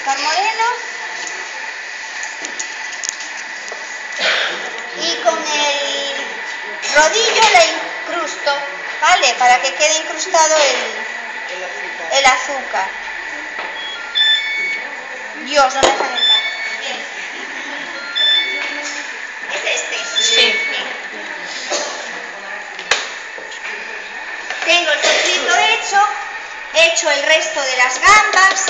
azúcar moreno y con el rodillo la incrusto, ¿vale? Para que quede incrustado el azúcar. Dios, no me dejan en paz. Bien. ¿Es este? Sí. Bien. Tengo el sofrito hecho el resto de las gambas.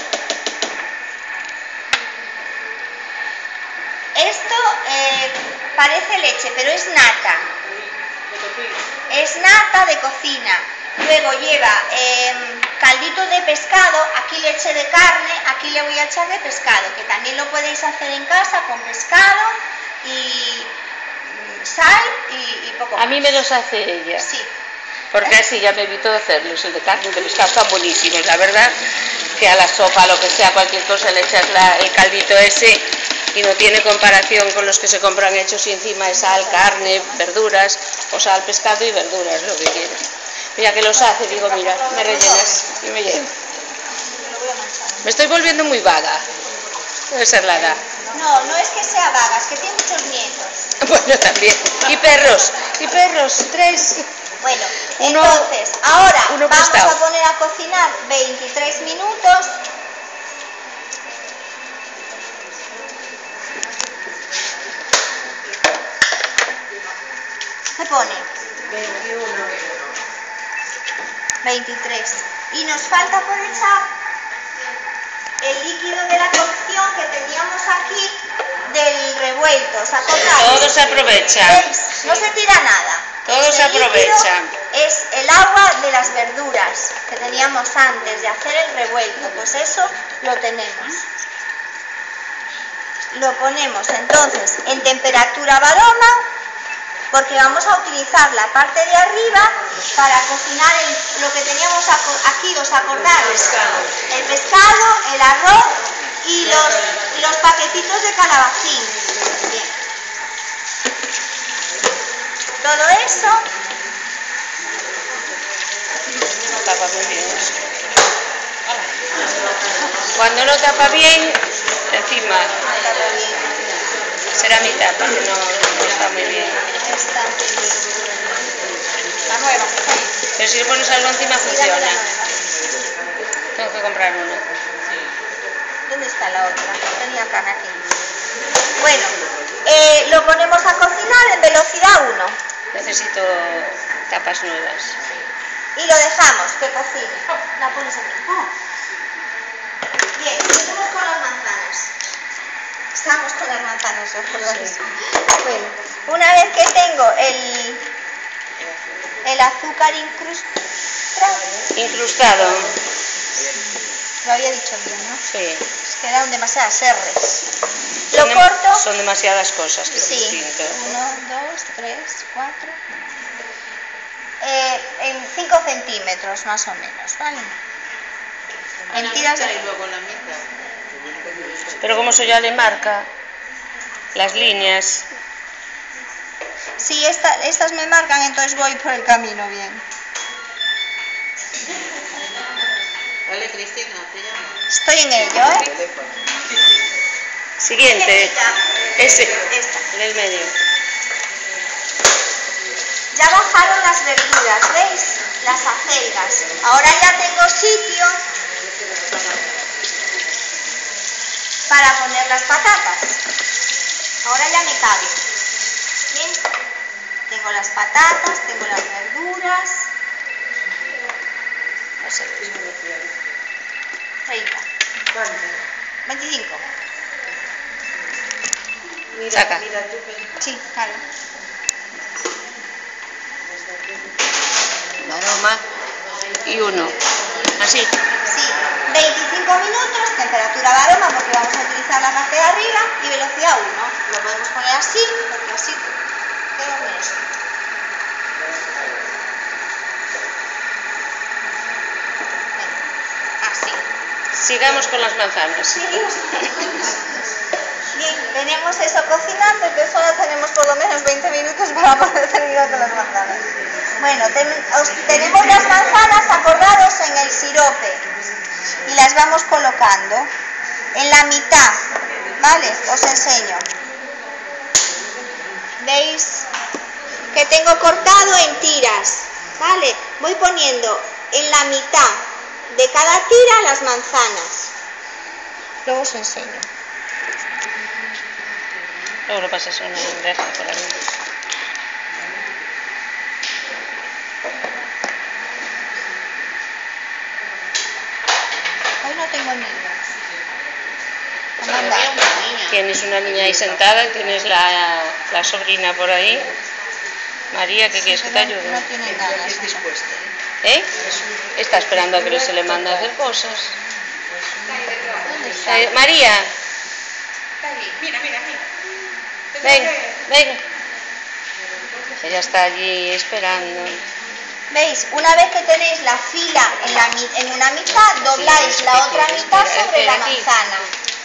Esto parece leche, pero es nata. Es nata de cocina. Luego lleva caldito de pescado, aquí le eché de carne, aquí le voy a echar de pescado, que también lo podéis hacer en casa con pescado y sal y poco más. A mí me los hace ella. Sí. Porque así ya me evito hacerlos. El de carne de pescado están buenísimos, la verdad, que a la sopa, lo que sea, cualquier cosa le echas el caldito ese y no tiene comparación con los que se compran hechos y encima es sal, carne, verduras, o sal, pescado y verduras, lo que quieras. Mira que los hace, digo, mira, me rellenas y me llevo. Me estoy volviendo muy vaga. Debe ser la edad. No, no es que sea vaga, es que tiene muchos nietos. Bueno, también. Y perros, 3. Bueno, entonces, ahora vamos prestado. a poner a cocinar 23 minutos. ¿Qué pone? 21. 23. Y nos falta por echar el líquido de la cocción que teníamos aquí del revuelto. ¿Os acordáis? Todo se aprovecha. ¿Veis? No se tira nada. Todo se aprovecha. Es el agua de las verduras que teníamos antes de hacer el revuelto. Pues eso lo tenemos. Lo ponemos entonces en temperatura Varoma, porque vamos a utilizar la parte de arriba para cocinar lo que teníamos aquí, ¿os acordáis? El pescado, el arroz y los paquetitos de calabacín. Bien. Todo eso. Tapa muy bien. Cuando no tapa bien, encima. Será mitad, porque no está muy bien. Esta. La nueva. Pero si le pones algo encima funciona. La nueva. Tengo que comprar una. ¿Dónde está la otra? Tenía carne aquí. Bueno, lo ponemos a cocinar en velocidad 1. Necesito tapas nuevas. Y lo dejamos que cocine. La pones aquí. Bien, seguimos con las manzanas. Estamos con las manzanas, ¿recordáis? Sí. Bueno, una vez que tengo el azúcar Incrustado. lo había dicho bien, ¿no? Sí. Es que eran demasiadas R's. Lo corto. Son demasiadas cosas, que Sí. es distinto. 1, 2, 3, 4. En 5 centímetros más o menos, ¿vale? En tiras de... Pero como eso ya le marca las líneas. Sí, estas me marcan, entonces voy por el camino bien. Vale, Cristina, te llamo. Estoy en ello, ¿eh? Siguiente. Ese. Esta. En el medio. Ya bajaron las verduras, ¿veis? Las acelgas. Ahora ya tengo sitio para poner las patatas. Ahora ya me cabe. Bien. Tengo las patatas, tengo las verduras. 30. 25. Saca. Sí, claro. Aroma y 1. Así. Sí, 25 minutos, temperatura Varoma porque vamos a utilizar la parte de arriba y velocidad 1. Lo podemos poner así, porque así queda bien esto. Así. Sigamos con las manzanas. Seguimos. Bien, tenemos eso cocinando, entonces ahora tenemos por lo menos 20 minutos para poder terminar con las manzanas. Bueno, tenemos las manzanas, acordados, en el sirope y las vamos colocando. en la mitad, ¿vale? Os enseño. ¿Veis? Que tengo cortado en tiras, ¿vale? Voy poniendo en la mitad de cada tira las manzanas. Luego os enseño. Luego lo pasas a una bandeja por ahí. Hoy no tengo niños. Había una niña. Tienes una niña ahí sentada, tienes la sobrina por ahí. María, ¿qué quieres que te ayude? No tiene nada. Es dispuesta, ¿Eh? Está esperando a que se le mande a hacer cosas. ¿Dónde está? María, Mira. venga, venga. Ella está allí esperando. ¿Veis? Una vez que tenéis la fila en una mitad, dobláis la otra mitad sobre la manzana.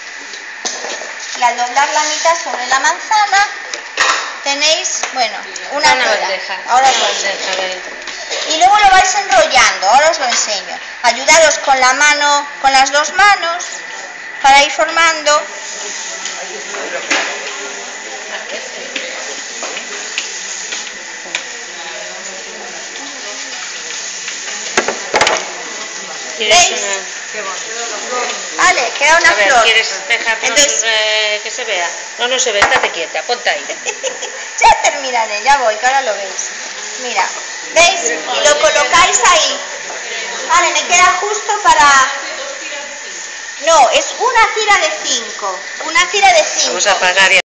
Y al doblar la mitad sobre la manzana, tenéis, bueno, una tira. bandeja. Ahora os lo enseño. Y luego lo vais enrollando, ahora os lo enseño. Ayudaros con la mano, con las dos manos, para ir formando. ¿Quieres ¿Veis? una? Vale, queda una A ver, flor. ¿quieres dejarnos Entonces, que se vea? No se ve, estate quieta, ponte ahí. ya terminaré, ya voy, que ahora lo veis. Mira, ¿veis? Y lo colocáis ahí. Vale, me queda justo para... No, es una tira de 5. Una tira de 5. Vamos a apagar y